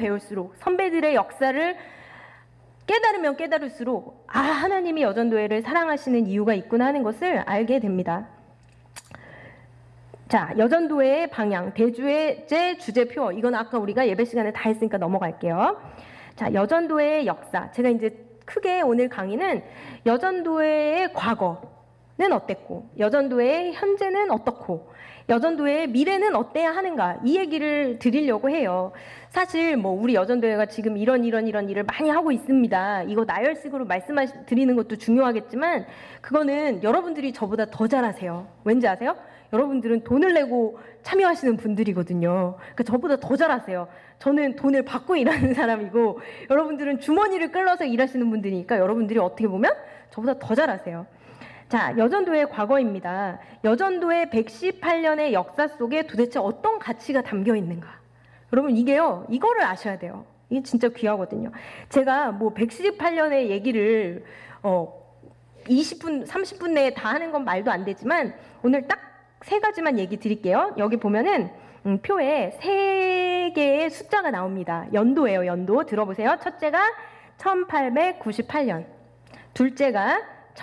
배울수록 선배들의 역사를 깨달으면 깨달을수록 하나님이 여전도회를 사랑하시는 이유가 있구나 하는 것을 알게 됩니다. 자, 여전도회의 방향, 대주의 주제표, 이건 아까 우리가 예배 시간에 다 했으니까 넘어갈게요. 자, 여전도회의 역사. 제가 이제 크게 오늘 강의는 여전도회의 과거는 어땠고, 여전도회의 현재는 어떻고, 여전도회의 미래는 어때야 하는가, 이 얘기를 드리려고 해요. 사실 뭐 우리 여전도회가 지금 이런 일을 많이 하고 있습니다. 이거 나열식으로 말씀드리는 것도 중요하겠지만 그거는 여러분들이 저보다 더 잘하세요. 왠지 아세요? 여러분들은 돈을 내고 참여하시는 분들이거든요. 그러니까 저보다 더 잘하세요. 저는 돈을 받고 일하는 사람이고 여러분들은 주머니를 끌어서 일하시는 분들이니까 여러분들이 어떻게 보면 저보다 더 잘하세요. 자, 여전도의 과거입니다. 여전도의 118년의 역사 속에 도대체 어떤 가치가 담겨 있는가? 여러분, 이게요, 이거를 아셔야 돼요. 이게 진짜 귀하거든요. 제가 뭐 118년의 얘기를 20분, 30분 내에 다 하는 건 말도 안 되지만 오늘 딱 3가지만 얘기 드릴게요. 여기 보면은 표에 3개의 숫자가 나옵니다. 연도예요, 연도. 들어보세요. 첫째가 1898년, 둘째가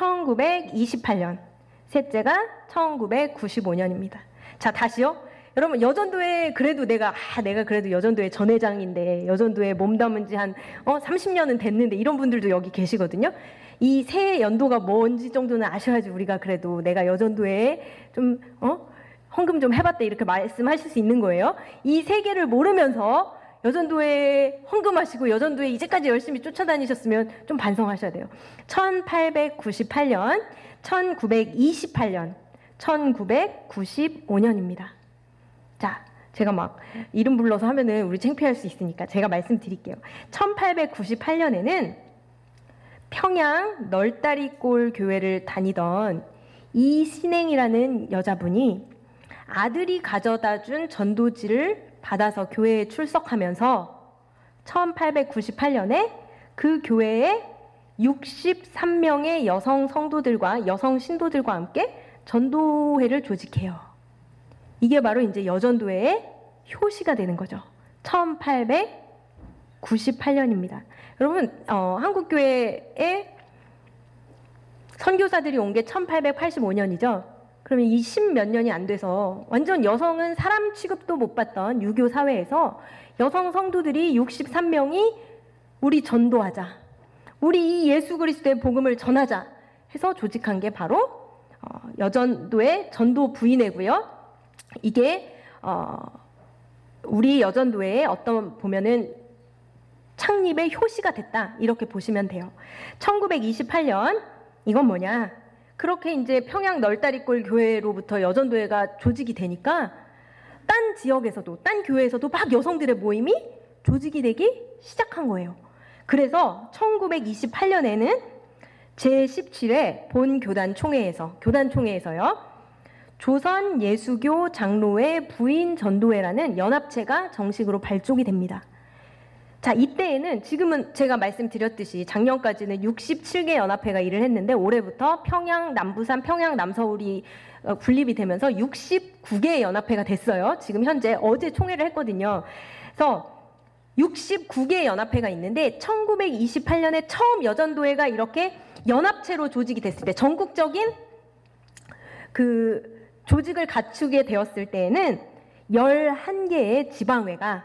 1928년, 셋째가 1995년입니다. 자, 다시요. 여러분, 여전도에 그래도 내가 그래도 여전도의 전 회장인데 여전도에 몸담은 지 한 30년은 됐는데 이런 분들도 여기 계시거든요. 이 세 연도가 뭔지 정도는 아셔야지 우리가 그래도 내가 여전도에 좀 헌금 좀 해봤다 이렇게 말씀하실 수 있는 거예요. 이 3개를 모르면서 여전도에 헌금하시고 여전도에 이제까지 열심히 쫓아다니셨으면 좀 반성하셔야 돼요. 1898년, 1928년, 1995년입니다. 자, 제가 막 이름 불러서 하면은 우리 창피할 수 있으니까 제가 말씀드릴게요. 1898년에는 평양 널다리골 교회를 다니던 이신행이라는 여자분이 아들이 가져다 준 전도지를 받아서 교회에 출석하면서 1898년에 그 교회에 63명의 여성 성도들과 여성 신도들과 함께 전도회를 조직해요. 이게 바로 이제 여전도회의 효시가 되는 거죠. 1898년입니다. 여러분, 한국교회에 선교사들이 온 게 1885년이죠. 그러면 이 10몇 년이 안 돼서 완전 여성은 사람 취급도 못 받던 유교 사회에서 여성 성도들이 63명이 우리 전도하자, 우리 이 예수 그리스도의 복음을 전하자 해서 조직한 게 바로 여전도의 전도 부인회고요. 이게 우리 여전도회의 어떤 보면은 창립의 효시가 됐다 이렇게 보시면 돼요. 1928년 이건 뭐냐? 그렇게 이제 평양 널다리골 교회로부터 여전도회가 조직이 되니까 딴 지역에서도 딴 교회에서도 막 여성들의 모임이 조직이 되기 시작한 거예요. 그래서 1928년에는 제17회 교단총회에서요. 조선 예수교 장로회 부인 전도회라는 연합체가 정식으로 발족이 됩니다. 자, 이때에는 지금은 제가 말씀드렸듯이 작년까지는 67개 연합회가 일을 했는데 올해부터 평양 남부산 평양 남서울이 분립이 되면서 69개 연합회가 됐어요. 지금 현재 어제 총회를 했거든요. 그래서 69개 연합회가 있는데 1928년에 처음 여전도회가 이렇게 연합체로 조직이 됐을 때 전국적인 그 조직을 갖추게 되었을 때에는 11개의 지방회가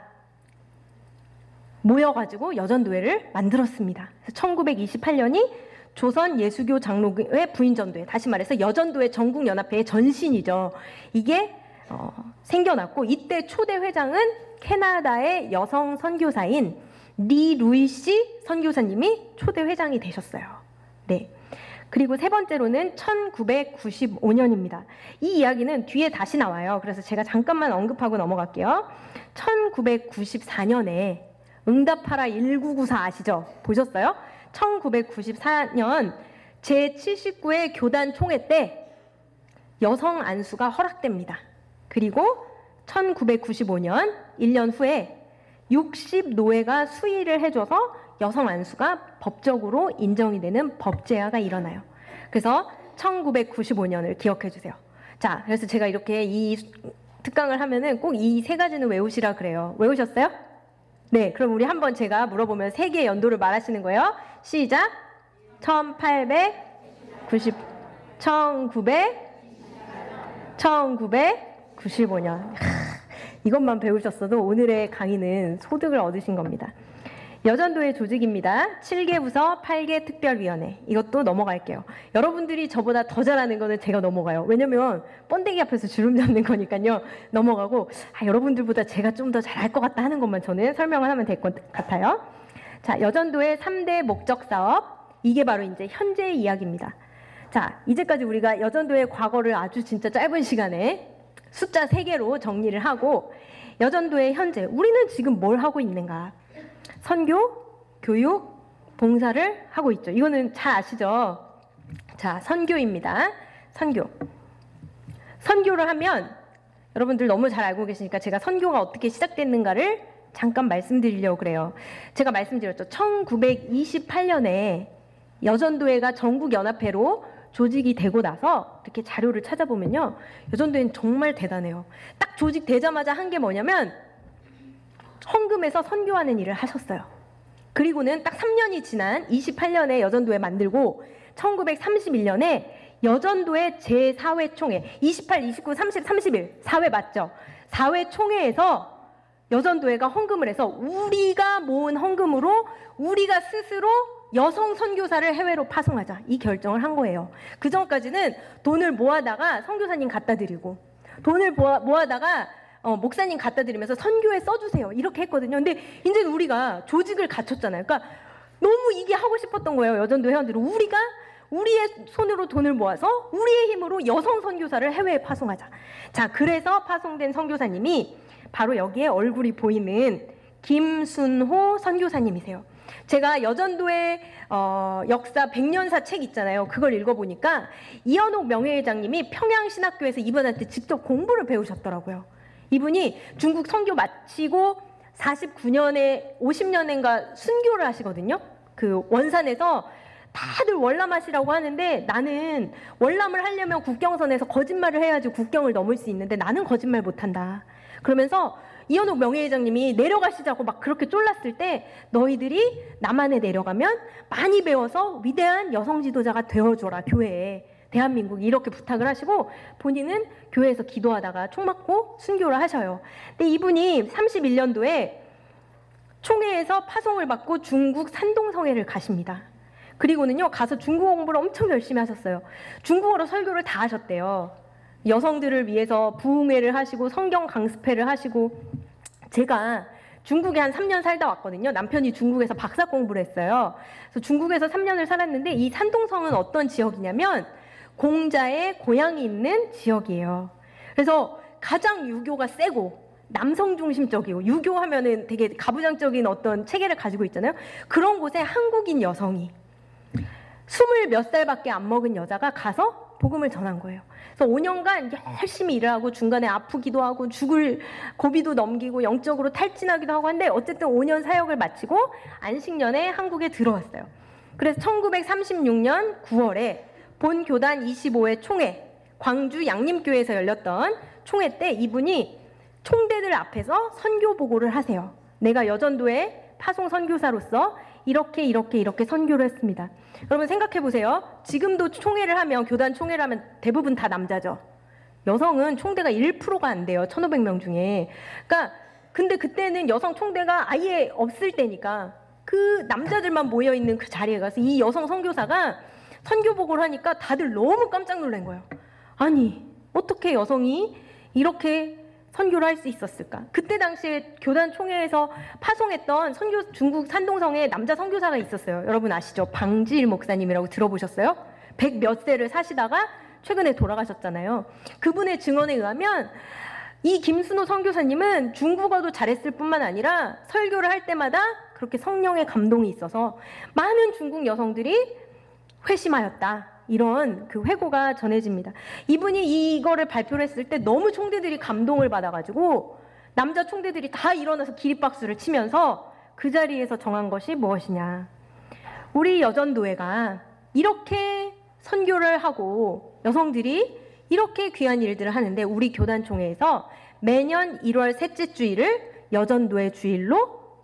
모여가지고 여전도회를 만들었습니다. 그래서 1928년이 조선 예수교 장로회 부인전도회, 다시 말해서 여전도회 전국연합회의 전신이죠. 이게 생겨났고 이때 초대 회장은 캐나다의 여성 선교사인 리 루이시 선교사님이 초대 회장이 되셨어요. 네. 그리고 세 번째로는 1995년입니다. 이 이야기는 뒤에 다시 나와요. 그래서 제가 잠깐만 언급하고 넘어갈게요. 1994년에 응답하라 1994 아시죠? 보셨어요? 1994년 제79회 교단 총회 때 여성 안수가 허락됩니다. 그리고 1995년 1년 후에 60노회가 수의를 해줘서 여성 안수가 법적으로 인정이 되는 법제화가 일어나요. 그래서 1995년을 기억해 주세요. 자, 그래서 제가 이렇게 이 특강을 하면은 꼭 이 3가지는 외우시라 그래요. 외우셨어요? 네, 그럼 우리 한번 제가 물어보면 세 개의 연도를 말하시는 거예요. 시작. 1995년. 이것만 배우셨어도 오늘의 강의는 소득을 얻으신 겁니다. 여전도의 조직입니다. 7개 부서, 8개 특별위원회. 이것도 넘어갈게요. 여러분들이 저보다 더 잘하는 거는 제가 넘어가요. 왜냐면 번데기 앞에서 주름 잡는 거니까요. 넘어가고 여러분들보다 제가 좀 더 잘할 것 같다 하는 것만 저는 설명을 하면 될 것 같아요. 자, 여전도의 3대 목적 사업. 이게 바로 이제 현재의 이야기입니다. 자, 이제까지 우리가 여전도의 과거를 아주 진짜 짧은 시간에 숫자 3개로 정리를 하고 여전도의 현재, 우리는 지금 뭘 하고 있는가? 선교, 교육, 봉사를 하고 있죠. 이거는 잘 아시죠? 자, 선교입니다. 선교. 선교를 하면 여러분들 너무 잘 알고 계시니까 제가 선교가 어떻게 시작됐는가를 잠깐 말씀드리려고 그래요. 제가 말씀드렸죠. 1928년에 여전도회가 전국연합회로 조직이 되고 나서 이렇게 자료를 찾아보면요. 여전도회는 정말 대단해요. 딱 조직되자마자 한 게 뭐냐면 헌금에서 선교하는 일을 하셨어요. 그리고는 딱 3년이 지난 28년에 여전도회 만들고 1931년에 여전도회 제4회 총회 28, 29, 30, 31 4회 맞죠? 4회 총회에서 여전도회가 헌금을 해서 우리가 모은 헌금으로 우리가 스스로 여성 선교사를 해외로 파송하자 이 결정을 한 거예요. 그 전까지는 돈을 모아다가 선교사님 갖다 드리고 돈을 모아다가 목사님 갖다 드리면서 선교에 써주세요 이렇게 했거든요. 근데 이제 우리가 조직을 갖췄잖아요. 그러니까 너무 이게 하고 싶었던 거예요. 여전도 회원들은 우리가 우리의 손으로 돈을 모아서 우리의 힘으로 여성 선교사를 해외에 파송하자. 자, 그래서 파송된 선교사님이 바로 여기에 얼굴이 보이는 김순호 선교사님이세요. 제가 여전도의 역사 100년사 책 있잖아요. 그걸 읽어보니까 이현옥 명예회장님이 평양신학교에서 이분한테 직접 공부를 배우셨더라고요. 이분이 중국 선교 마치고 49년에 50년인가 순교를 하시거든요. 그 원산에서 다들 월남하시라고 하는데 나는 월남을 하려면 국경선에서 거짓말을 해야지 국경을 넘을 수 있는데 나는 거짓말 못한다. 그러면서 이현옥 명예회장님이 내려가시자고 막 그렇게 쫄랐을 때 너희들이 남한에 내려가면 많이 배워서 위대한 여성 지도자가 되어줘라 교회에. 대한민국이 이렇게 부탁을 하시고 본인은 교회에서 기도하다가 총 맞고 순교를 하셔요. 근데 이분이 31년도에 총회에서 파송을 받고 중국 산동성회를 가십니다. 그리고는요 가서 중국어 공부를 엄청 열심히 하셨어요. 중국어로 설교를 다 하셨대요. 여성들을 위해서 부흥회를 하시고 성경 강습회를 하시고 제가 중국에 한 3년 살다 왔거든요. 남편이 중국에서 박사 공부를 했어요. 그래서 중국에서 3년을 살았는데 이 산동성은 어떤 지역이냐면 공자의 고향이 있는 지역이에요. 그래서 가장 유교가 세고 남성 중심적이고 유교하면은 되게 가부장적인 어떤 체계를 가지고 있잖아요. 그런 곳에 한국인 여성이 20몇 살밖에 안 먹은 여자가 가서 복음을 전한 거예요. 그래서 5년간 열심히 일을 하고 중간에 아프기도 하고 죽을 고비도 넘기고 영적으로 탈진하기도 하고 한데 어쨌든 5년 사역을 마치고 안식년에 한국에 들어왔어요. 그래서 1936년 9월에 본교단 25회 총회, 광주 양림교회에서 열렸던 총회 때 이분이 총대들 앞에서 선교 보고를 하세요. 내가 여전도의 파송 선교사로서 이렇게 선교를 했습니다. 여러분 생각해 보세요. 지금도 총회를 하면 교단 총회를 하면 대부분 다 남자죠. 여성은 총대가 1%가 안 돼요. 1,500명 중에. 그러니까 근데 그때는 여성 총대가 아예 없을 때니까 그 남자들만 모여 있는 그 자리에 가서 이 여성 선교사가 선교 보고를 하니까 다들 너무 깜짝 놀란 거예요. 아니 어떻게 여성이 이렇게 선교를 할 수 있었을까? 그때 당시에 교단 총회에서 파송했던 선교 중국 산동성에 남자 선교사가 있었어요. 여러분 아시죠? 방지일 목사님이라고 들어보셨어요? 100 몇 세를 사시다가 최근에 돌아가셨잖아요. 그분의 증언에 의하면 이 김순호 선교사님은 중국어도 잘했을 뿐만 아니라 설교를 할 때마다 그렇게 성령의 감동이 있어서 많은 중국 여성들이 회심하였다. 이런 그 회고가 전해집니다. 이분이 이거를 발표를 했을 때 너무 총대들이 감동을 받아가지고 남자 총대들이 다 일어나서 기립박수를 치면서 그 자리에서 정한 것이 무엇이냐. 우리 여전도회가 이렇게 선교를 하고 여성들이 이렇게 귀한 일들을 하는데 우리 교단총회에서 매년 1월 셋째 주일을 여전도회 주일로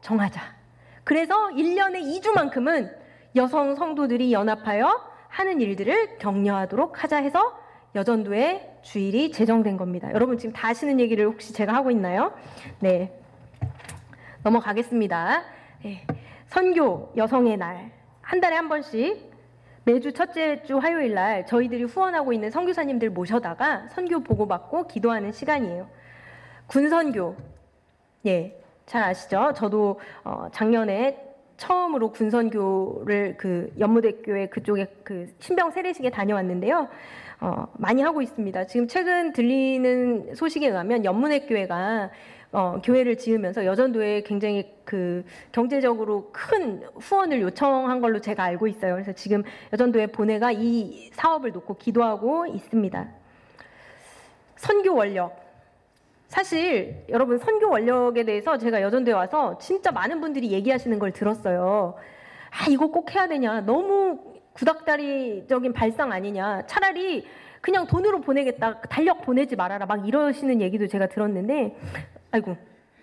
정하자. 그래서 1년에 2주만큼은 여성 성도들이 연합하여 하는 일들을 격려하도록 하자 해서 여전도의 주일이 제정된 겁니다. 여러분 지금 다 아시는 얘기를 혹시 제가 하고 있나요? 네, 넘어가겠습니다. 네. 선교 여성의 날, 한 달에 한 번씩 매주 첫째 주 화요일 날 저희들이 후원하고 있는 선교사님들 모셔다가 선교 보고받고 기도하는 시간이에요. 군선교, 예, 잘 아시죠? 저도 작년에 처음으로 군선교를 그 연무대교회 그쪽에 그 신병 세례식에 다녀왔는데요. 많이 하고 있습니다. 지금 최근 들리는 소식에 의하면 연문회교회가 교회를 지으면서 여전도에 굉장히 그 경제적으로 큰 후원을 요청한 걸로 제가 알고 있어요. 그래서 지금 여전도회 본회가 이 사업을 놓고 기도하고 있습니다. 선교 원력. 사실 여러분 선교 원력에 대해서 제가 여전도에 와서 진짜 많은 분들이 얘기하시는 걸 들었어요. 아, 이거 꼭 해야 되냐. 너무 구닥다리적인 발상 아니냐. 차라리 그냥 돈으로 보내겠다. 달력 보내지 말아라. 막 이러시는 얘기도 제가 들었는데, 아이고,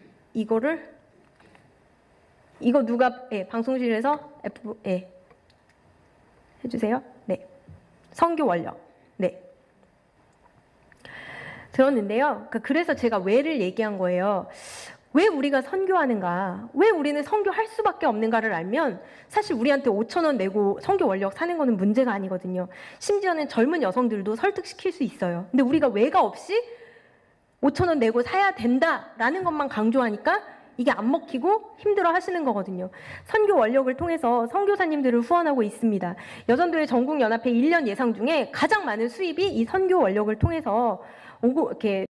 이거 누가, 예, 방송실에서 해주세요. 네. 선교 원력. 네. 들었는데요. 그래서 제가 왜를 얘기한 거예요. 왜 우리가 선교하는가? 왜 우리는 선교할 수밖에 없는가를 알면 사실 우리한테 5,000원 내고 선교 원력 사는 거는 문제가 아니거든요. 심지어는 젊은 여성들도 설득시킬 수 있어요. 근데 우리가 왜가 없이 5,000원 내고 사야 된다라는 것만 강조하니까 이게 안 먹히고 힘들어 하시는 거거든요. 선교 원력을 통해서 선교사님들을 후원하고 있습니다. 여전도의 전국연합회 1년 예상 중에 가장 많은 수입이 이 선교 원력을 통해서 이렇게